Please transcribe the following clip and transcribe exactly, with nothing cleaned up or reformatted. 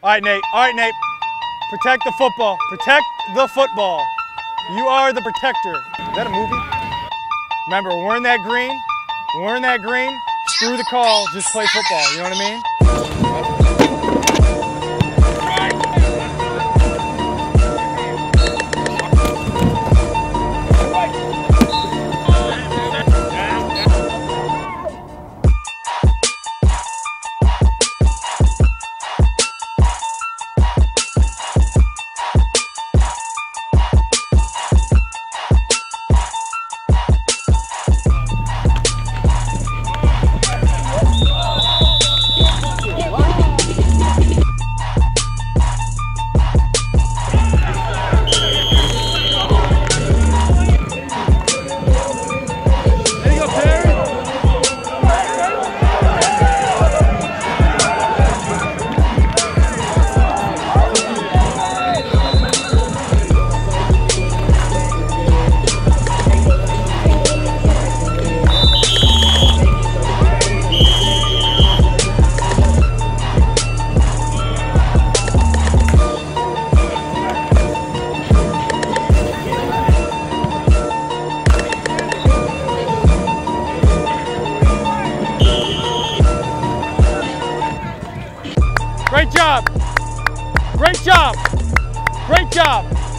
All right, Nate. All right, Nate. Protect the football. Protect the football. You are the protector. Is that a movie? Remember, when we're in that green, when we're in that green, screw the call, just play football. You know what I mean? Great job! Great job! Great job!